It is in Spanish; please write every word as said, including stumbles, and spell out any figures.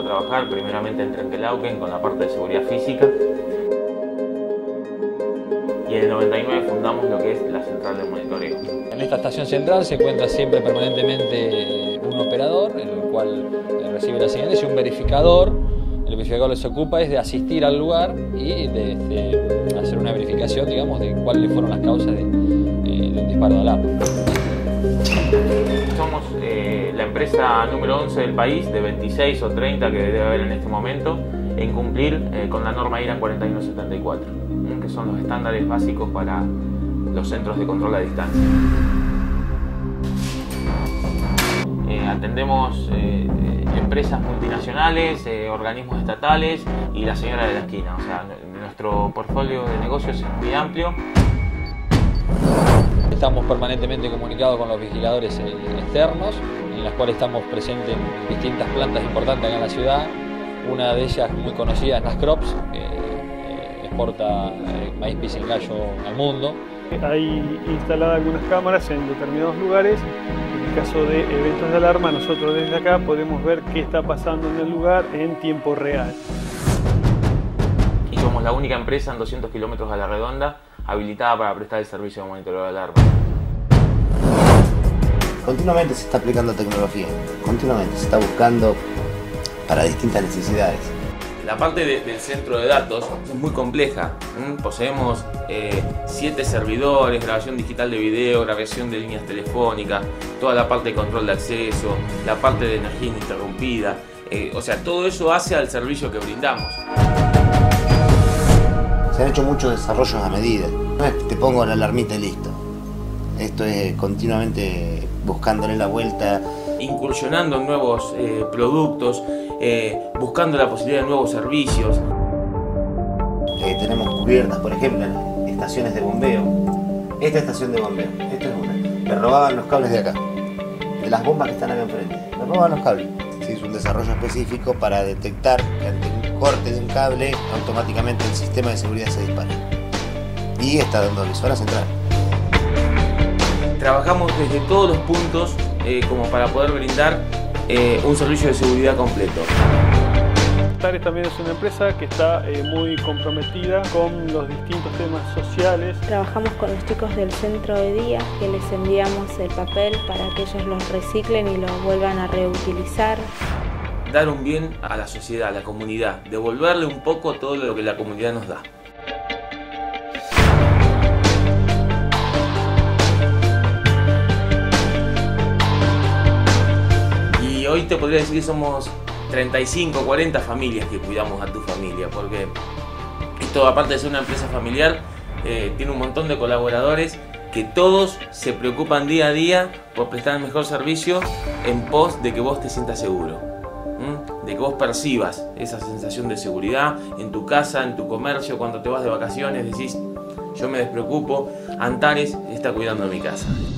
a trabajar primeramente en Trenquelauquen con la parte de seguridad física. Y en el noventa y nueve fundamos lo que es la central de monitoreo. En esta estación central se encuentra siempre permanentemente un operador, el cual recibe las señales, y un verificador. El verificador lo que se ocupa es de asistir al lugar y de, de hacer una verificación, digamos, de cuáles fueron las causas de, eh, de un disparo de alarma. Somos eh, la empresa número once del país, de veintiséis o treinta que debe haber en este momento, en cumplir eh, con la norma I R A cuarenta y uno setenta y cuatro, ¿eh? que son los estándares básicos para los centros de control a distancia. Eh, atendemos eh, eh, empresas multinacionales, eh, organismos estatales y la señora de la esquina. O sea, nuestro portfolio de negocios es muy amplio. Estamos permanentemente comunicados con los vigiladores externos, en las cuales estamos presentes en distintas plantas importantes acá en la ciudad. Una de ellas muy conocida es Nascrops, que eh, exporta eh, maíz pisilgallo al mundo. Hay instaladas algunas cámaras en determinados lugares. En el caso de eventos de alarma, nosotros desde acá podemos ver qué está pasando en el lugar en tiempo real. Y somos la única empresa en doscientos kilómetros a la redonda habilitada para prestar el servicio de monitoreo de alarma. Continuamente se está aplicando tecnología, continuamente se está buscando para distintas necesidades. La parte de, del centro de datos es muy compleja. ¿Mm? Poseemos eh, siete servidores, grabación digital de video, grabación de líneas telefónicas, toda la parte de control de acceso, la parte de energía ininterrumpida. Eh, o sea, todo eso hace al servicio que brindamos. Se han hecho muchos desarrollos a medida. No es que te pongo la alarmita y listo. Esto es continuamente buscándole la vuelta. Incursionando en nuevos eh, productos, eh, buscando la posibilidad de nuevos servicios. Eh, tenemos cubiertas, por ejemplo, en estaciones de bombeo. Esta estación de bombeo, esta es una. Me robaban los cables de acá, de las bombas que están acá enfrente. Me robaban los cables. Se hizo un desarrollo específico para detectar que ante un corte de un cable, automáticamente el sistema de seguridad se dispara. Y está dando aviso a la central. Trabajamos desde todos los puntos eh, como para poder brindar eh, un servicio de seguridad completo. Tares también es una empresa que está eh, muy comprometida con los distintos temas sociales. Trabajamos con los chicos del centro de día, que les enviamos el papel para que ellos los reciclen y lo vuelvan a reutilizar. Dar un bien a la sociedad, a la comunidad, devolverle un poco todo lo que la comunidad nos da. Y hoy te podría decir que somos treinta y cinco, cuarenta familias que cuidamos a tu familia, porque esto, aparte de ser una empresa familiar, eh, tiene un montón de colaboradores que todos se preocupan día a día por prestar el mejor servicio en pos de que vos te sientas seguro, ¿Mm? de que vos percibas esa sensación de seguridad en tu casa, en tu comercio, cuando te vas de vacaciones, decís, yo me despreocupo, Antares está cuidando de mi casa.